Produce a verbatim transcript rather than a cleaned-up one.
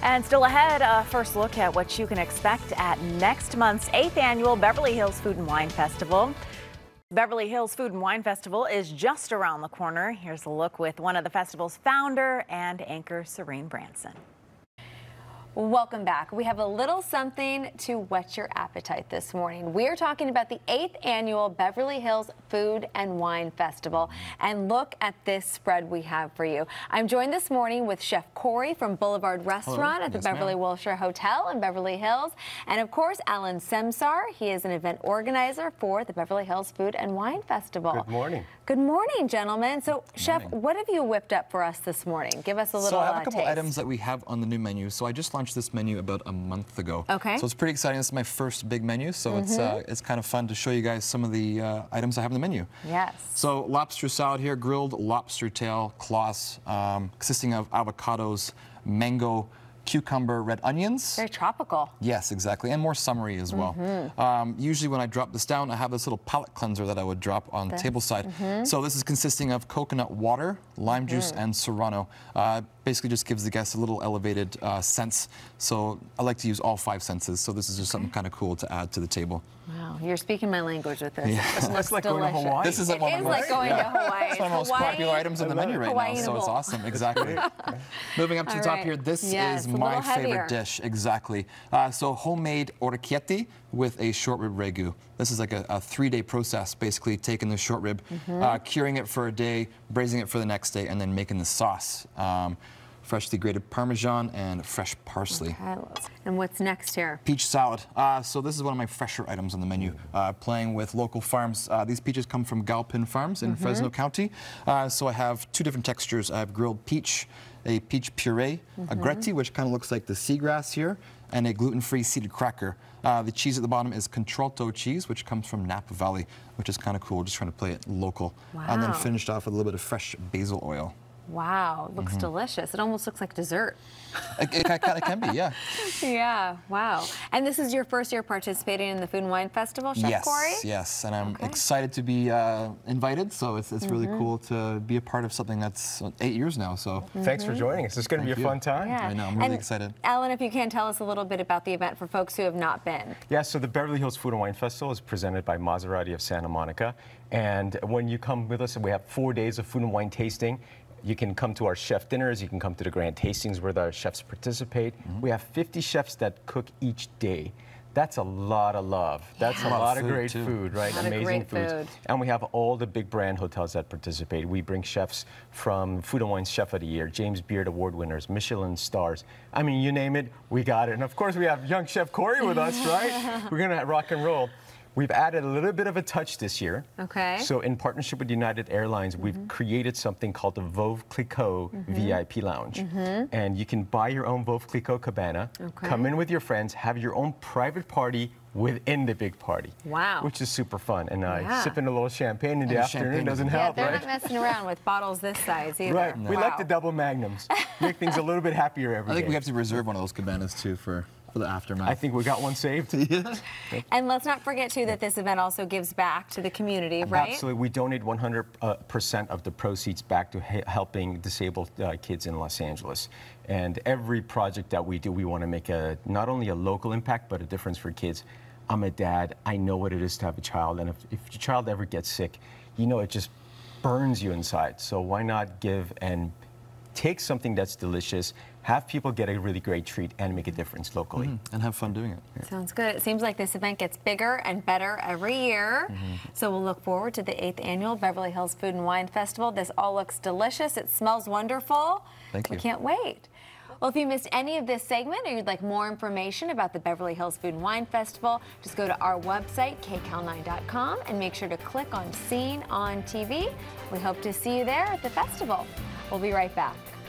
And still ahead, a first look at what you can expect at next month's eighth annual Beverly Hills Food and Wine Festival. Beverly Hills Food and Wine Festival is just around the corner. Here's a look with one of the festival's founder and anchor, Serene Branson. Welcome back. We have a little something to whet your appetite this morning. We're talking about the eighth annual Beverly Hills Food and Wine Festival. And look at this spread we have for you. I'm joined this morning with Chef Corey from Boulevard Restaurant Hello. at the yes, Beverly Wilshire Hotel in Beverly Hills. And of course, Alan Semsar. He is an event organizer for the Beverly Hills Food and Wine Festival. Good morning. Good morning, gentlemen. So, Good Chef, morning. what have you whipped up for us this morning? Give us a little So I have a uh, couple taste. items that we have on the new menu. So I just launched this menu about a month ago. Okay. So it's pretty exciting. This is my first big menu, so Mm-hmm. it's uh, it's kind of fun to show you guys some of the uh, items I have on the menu. Yes. So lobster salad here, grilled lobster tail, claws, um, consisting of avocados, mango, cucumber, red onions. Very tropical. Yes, exactly, and more summery as well. Mm-hmm. um, usually when I drop this down, I have this little palate cleanser that I would drop on the table side. Mm-hmm. So this is consisting of coconut water, lime Mm-hmm. juice, and serrano. Uh, basically just gives the guests a little elevated uh, sense. So I like to use all five senses. So this is just something kind of cool to add to the table. Wow, you're speaking my language with this. Yeah. This looks like going to delicious. Hawaii. This is like It one is of my like most, going yeah. to Hawaii. It's one of the most Hawaii- popular items on the menu right now, so it's Hawaiianable. awesome. Exactly. Moving up to All the top right. here, this Yes, is a my little heavier. favorite dish. Exactly. Uh, so homemade orecchiette with a short rib ragu. This is like a, a three-day process, basically taking the short rib, Mm-hmm. uh, curing it for a day, braising it for the next day, and then making the sauce. Um, freshly grated Parmesan and fresh parsley. Okay, let's- and what's next here? Peach salad. Uh, so this is one of my fresher items on the menu. Uh, playing with local farms. Uh, these peaches come from Galpin Farms in Mm-hmm. Fresno County. Uh, so I have two different textures. I have grilled peach, a peach puree, Mm-hmm. a gretti, which kind of looks like the seagrass here, and a gluten-free seeded cracker. Uh, the cheese at the bottom is Contralto cheese, which comes from Napa Valley, which is kind of cool. Just trying to play it local. And then Wow. finished off with a little bit of fresh basil oil. Wow, it looks Mm-hmm. delicious. It almost looks like dessert. It, it kind of can be, yeah. Yeah, wow. And this is your first year participating in the Food and Wine Festival, Chef yes, Corey? yes, and I'm Okay. excited to be uh, invited. So it's, it's really Mm-hmm. cool to be a part of something that's eight years now. So Thanks for joining us. It's going to be a Thank you. fun time. Yeah. I know, I'm really And excited. Alan, if you can tell us a little bit about the event for folks who have not been. Yeah, so the Beverly Hills Food and Wine Festival is presented by Maserati of Santa Monica. And when you come with us, we have four days of food and wine tasting. You can come to our chef dinners. You can come to the grand tastings where the chefs participate. Mm-hmm. We have fifty chefs that cook each day. That's a lot of love. That's Yeah. a A lot lot of of food, great too. food, right? A lot of Amazing great foods. food. And we have all the big brand hotels that participate. We bring chefs from Food and Wine Chef of the Year, James Beard Award winners, Michelin stars. I mean, you name it, we got it. And of course, we have young Chef Corey with us, right? We're gonna rock and roll. We've added a little bit of a touch this year. Okay. So in partnership with United Airlines, we've created something called the Veuve Clicquot V I P Lounge. And you can buy your own Veuve Clicquot cabana, Okay. come in with your friends, have your own private party within the big party. Wow. Which is super fun. And uh, Yeah. sipping a little champagne in the And afternoon champagne doesn't doesn't Yeah, help, they're right? not messing around with bottles this size either. Right. We like Wow. the double magnums. Make things a little bit happier every I think day. we have to reserve one of those cabanas too for, for the aftermath. I think we got one saved. And let's not forget, too, that this event also gives back to the community, right? Absolutely. We donate one hundred percent of the proceeds back to he- helping disabled uh, kids in Los Angeles. And every project that we do, we want to make a not only a local impact, but a difference for kids. I'm a dad. I know what it is to have a child. And if, if your child ever gets sick, you know, it just burns you inside. So why not give and take something that's delicious, have people get a really great treat, and make a difference locally. and have fun doing it. Yeah. Sounds good. It seems like this event gets bigger and better every year. Mm-hmm. So we'll look forward to the eighth annual Beverly Hills Food and Wine Festival. This all looks delicious. It smells wonderful. Thank We you. can't wait. Well, if you missed any of this segment or you'd like more information about the Beverly Hills Food and Wine Festival, just go to our website, K C A L nine dot com, and make sure to click on Seen on T V. We hope to see you there at the festival. We'll be right back.